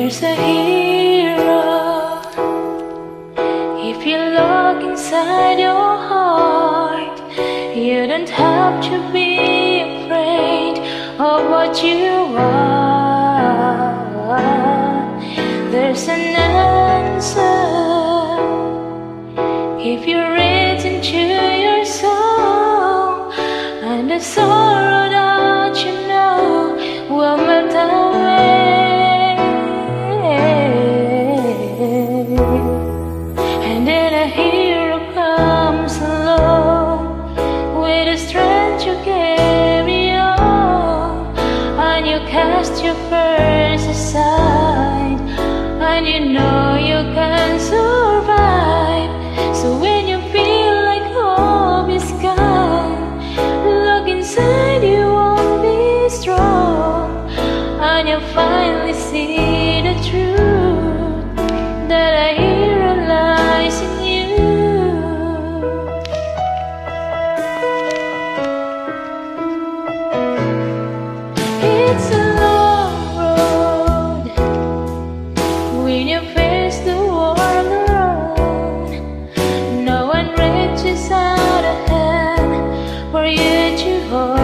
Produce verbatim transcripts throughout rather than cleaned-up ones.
There's a hero if you look inside your heart. You don't have to be afraid of what you are. There's an answer if you reach into your soul, and the sorrow that you know will melt away. And then a hero comes along with the strength you carry on, and you cast your fears aside, and you know you can survive. So when you feel like hope is gone, look inside, you won't be strong, and you'll finally see the truth that a hero lies in you. It's a long road when you face the world alone. No one reaches out a hand for you to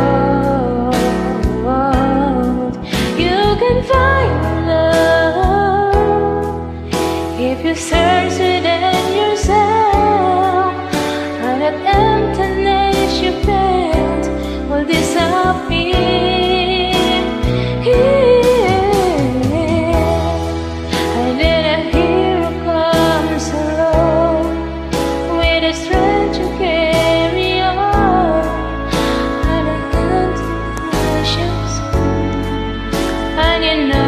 hold. You can find love if you search within yourself, and that emptiness you felt will disappear. And then a hero comes along with the strength to carry on, and the emptiness, and you know